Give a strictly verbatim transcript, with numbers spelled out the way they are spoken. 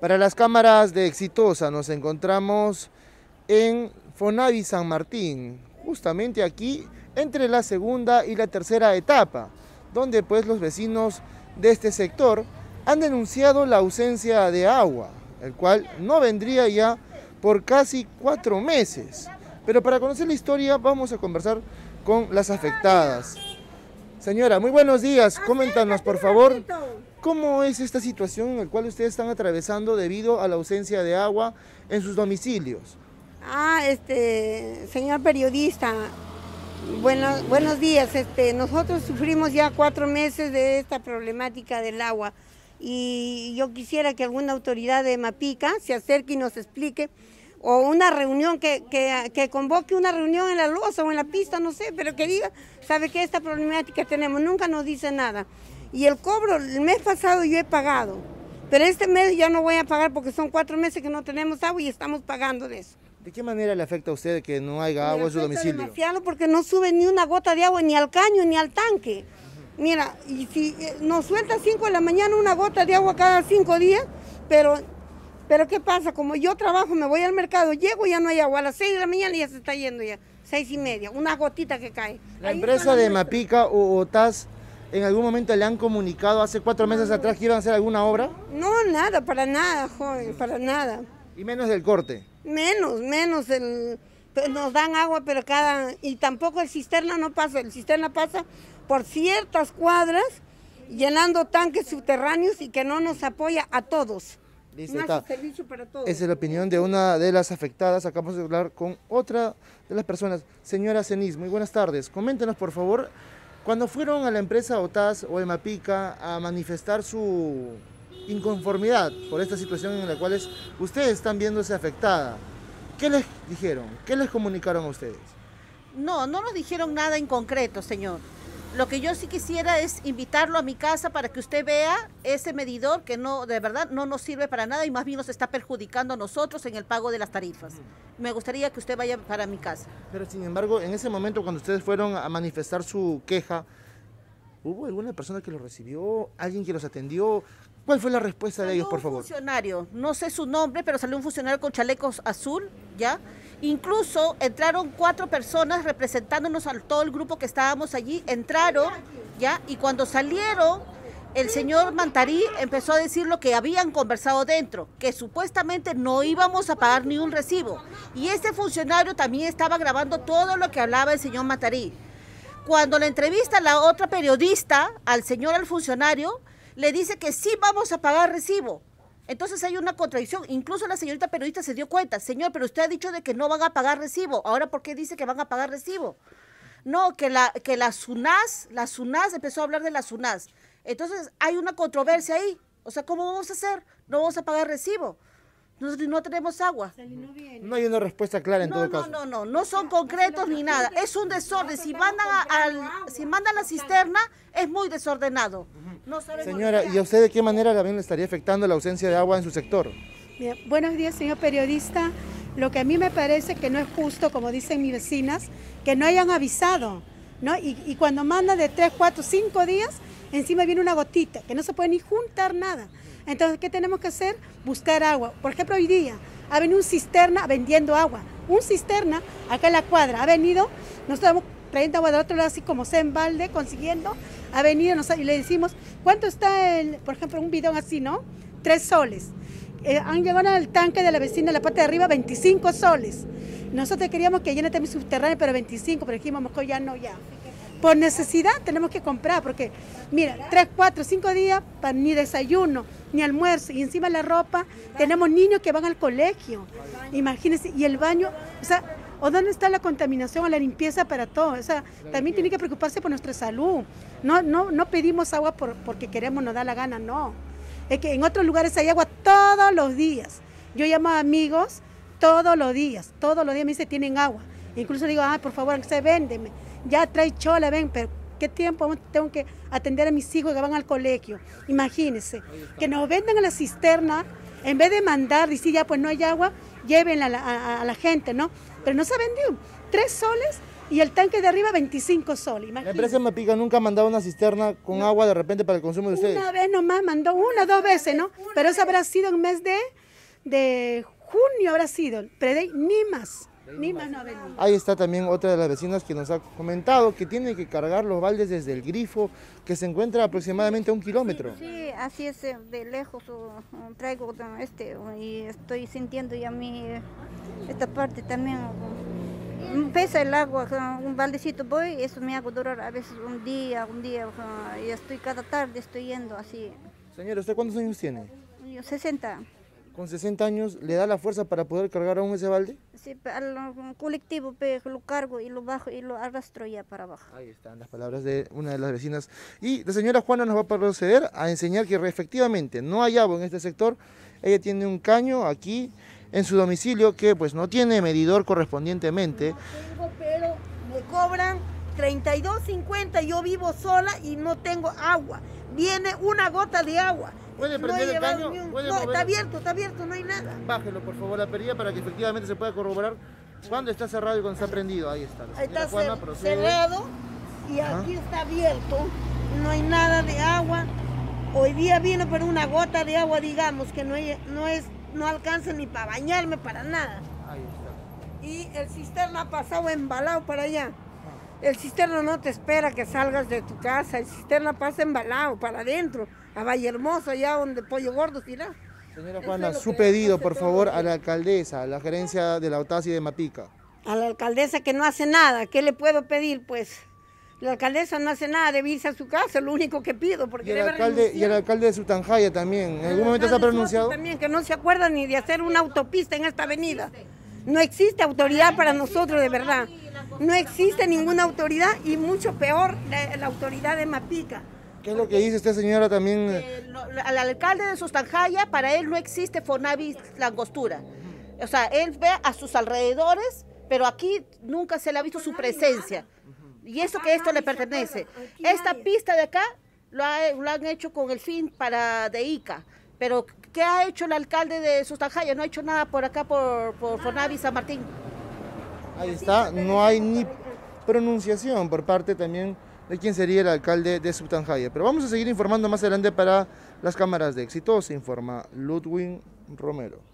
Para las cámaras de Exitosa nos encontramos en Fonavi San Martín, justamente aquí entre la segunda y la tercera etapa, donde pues los vecinos de este sector han denunciado la ausencia de agua, el cual no vendría ya por casi cuatro meses. Pero para conocer la historia vamos a conversar con las afectadas. Señora, muy buenos días, coméntanos por favor, ¿cómo es esta situación en la cual ustedes están atravesando debido a la ausencia de agua en sus domicilios? Ah, este, señor periodista, buenos, buenos días. Este, nosotros sufrimos ya cuatro meses de esta problemática del agua y yo quisiera que alguna autoridad de Mapica se acerque y nos explique, o una reunión, que, que, que convoque una reunión en la loza o en la pista, no sé, pero que diga, sabe que esta problemática tenemos, nunca nos dice nada. Y el cobro, el mes pasado yo he pagado, pero este mes ya no voy a pagar porque son cuatro meses que no tenemos agua y estamos pagando de eso. ¿De qué manera le afecta a usted que no haya agua en su domicilio? Demasiado, porque no sube ni una gota de agua ni al caño ni al tanque. Mira, y si nos suelta a cinco de la mañana una gota de agua cada cinco días, pero, pero ¿qué pasa? Como yo trabajo, me voy al mercado, llego y ya no hay agua, a las seis de la mañana ya se está yendo ya, seis y media, una gotita que cae. ¿La Ahí empresa de Mapica o OTAS en algún momento le han comunicado hace cuatro meses no, atrás que iban a hacer alguna obra? No, nada, para nada, joven, para nada. ¿Y menos del corte? Menos, menos, el, nos dan agua, pero cada, y tampoco el cisterna no pasa, el cisterna pasa por ciertas cuadras, llenando tanques subterráneos y que no nos apoya a todos. Listo, no está. Servicio para todos. Esa es la opinión de una de las afectadas. Acabamos de hablar con otra de las personas. Señora Ceniz, muy buenas tardes. Coméntenos, por favor, cuando fueron a la empresa OTAS o Mapica a manifestar su inconformidad por esta situación en la cual ustedes están viéndose afectada, ¿qué les dijeron? ¿Qué les comunicaron a ustedes? No, no nos dijeron nada en concreto, señor. Lo que yo sí quisiera es invitarlo a mi casa para que usted vea ese medidor que no, de verdad no nos sirve para nada y más bien nos está perjudicando a nosotros en el pago de las tarifas. Me gustaría que usted vaya para mi casa. Pero sin embargo, en ese momento cuando ustedes fueron a manifestar su queja, ¿hubo alguna persona que los recibió? ¿Alguien que los atendió? ¿Cuál fue la respuesta de ellos, por favor? Un funcionario, no sé su nombre, pero salió un funcionario con chalecos azul, ¿ya? Incluso entraron cuatro personas representándonos a todo el grupo que estábamos allí, entraron, ¿ya? Y cuando salieron, el señor Mantarí empezó a decir lo que habían conversado dentro, que supuestamente no íbamos a pagar ni un recibo. Y este funcionario también estaba grabando todo lo que hablaba el señor Mantarí. Cuando le entrevista la otra periodista al señor, al funcionario, le dice que sí vamos a pagar recibo. Entonces hay una contradicción. Incluso la señorita periodista se dio cuenta. Señor, pero usted ha dicho de que no van a pagar recibo. Ahora, ¿por qué dice que van a pagar recibo? No, que la, que la SUNAS, la SUNAS empezó a hablar de la SUNAS. Entonces hay una controversia ahí. O sea, ¿cómo vamos a hacer? No vamos a pagar recibo. No, no tenemos agua. No hay una respuesta clara en no, todo no, caso. No, no, no, no son concretos ni nada. Es un desorden. Si mandan a, a, si mandan la cisterna, es muy desordenado. No Señora, ¿y a usted de qué manera también le estaría afectando la ausencia de agua en su sector? Bien, buenos días, señor periodista. Lo que a mí me parece que no es justo, como dicen mis vecinas, que no hayan avisado, ¿no? Y, y cuando mandan de tres, cuatro, cinco días, encima viene una gotita, que no se puede ni juntar nada. Entonces, ¿qué tenemos que hacer? Buscar agua. Por ejemplo, hoy día ha venido un cisterna vendiendo agua. Un cisterna, acá en la cuadra, ha venido, nosotros estamos trayendo agua del otro lado, así como sea en balde, consiguiendo, ha venido nos, y le decimos, ¿cuánto está, el, por ejemplo, un bidón así, ¿no? Tres soles. Eh, han llegado al tanque de la vecina de la parte de arriba, veinticinco soles. Nosotros queríamos que llene también subterráneo, pero veinticinco, pero dijimos, mejor ya no, ya. Por necesidad tenemos que comprar, porque mira, tres, cuatro, cinco días, para ni desayuno, ni almuerzo, y encima la ropa, tenemos niños que van al colegio, imagínense, y el baño, o sea, ¿o dónde está la contaminación o la limpieza para todo? O sea, también tiene que preocuparse por nuestra salud. No, no, no pedimos agua por, porque queremos, nos da la gana, no. Es que en otros lugares hay agua todos los días. Yo llamo a amigos todos los días, todos los días me dice tienen agua. Incluso digo, ah, por favor, se véndeme. Ya trae chola, ven, pero ¿qué tiempo tengo que atender a mis hijos que van al colegio? Imagínense, que nos vendan a la cisterna, en vez de mandar, decir ya pues no hay agua, llévenla a la, a, a la gente, ¿no? Pero no se ha vendido. Tres soles y el tanque de arriba veinticinco soles. La empresa Mapica nunca ha mandado una cisterna con no. agua de repente para el consumo de ustedes. Una vez nomás mandó, una, dos veces, ¿no? Pero eso habrá sido en mes de, de junio, habrá sido, pero de ahí ni más. Ni más no ha venido. Ahí está también otra de las vecinas que nos ha comentado que tiene que cargar los baldes desde el grifo, que se encuentra aproximadamente a un kilómetro. Sí, así es, de lejos traigo este y estoy sintiendo ya mi esta parte también. Pesa el agua, un baldecito voy, eso me hago durar a veces un día, un día, y estoy cada tarde, estoy yendo así. Señora, ¿usted cuántos años tiene? Yo sesenta. ¿Con sesenta años le da la fuerza para poder cargar aún ese balde? Sí, al colectivo lo cargo y lo bajo y lo arrastro ya para abajo. Ahí están las palabras de una de las vecinas. Y la señora Juana nos va a proceder a enseñar que efectivamente no hay agua en este sector. Ella tiene un caño aquí en su domicilio que pues no tiene medidor correspondientemente. No tengo, pero me cobran treinta y dos cincuenta, yo vivo sola y no tengo agua. Viene una gota de agua. ¿Puede prender no el caño? Un... ¿Puede no, mover? está abierto, está abierto, no hay nada. Bájelo por favor la perilla para que efectivamente se pueda corroborar cuándo está cerrado y cuándo está prendido. Ahí está. La Ahí está Juana cer cerrado y Ajá. aquí está abierto. No hay nada de agua. Hoy día vino por una gota de agua, digamos, que no, hay, no, es, no alcanza ni para bañarme, para nada. Ahí está. Y el cisterna ha pasado embalado para allá. El cisterna no te espera que salgas de tu casa, el cisterna pasa embalado para adentro, a Valle Hermoso, allá donde Pollo Gordo irá. Señora Juana, su pedido, por favor, a la alcaldesa, a la gerencia de la Otasi de Mapica. A la alcaldesa que no hace nada, ¿qué le puedo pedir? Pues la alcaldesa no hace nada, debe irse a su casa, lo único que pido. Porque Y el, debe alcalde, y el alcalde de Sutanjaya también, ¿en algún momento se ha pronunciado? También, que no se acuerda ni de hacer una autopista en esta avenida. No existe autoridad para nosotros, de verdad. No existe ninguna autoridad y mucho peor la, la autoridad de Mapica. ¿Qué es lo que dice usted, señora, también? Eh, no, al alcalde de Sustanjaya, para él no existe Fonavis Langostura. O sea, él ve a sus alrededores, pero aquí nunca se le ha visto su presencia. Y eso que esto le pertenece. Esta pista de acá lo, ha, lo han hecho con el fin para de Ica. Pero, ¿qué ha hecho el alcalde de Sustanjaya? No ha hecho nada por acá, por, por Fonavis San Martín. Ahí está, no hay ni pronunciación por parte también de quién sería el alcalde de Sutanjaya. Pero vamos a seguir informando más adelante para las cámaras de Éxito. Se informa Ludwig Romero.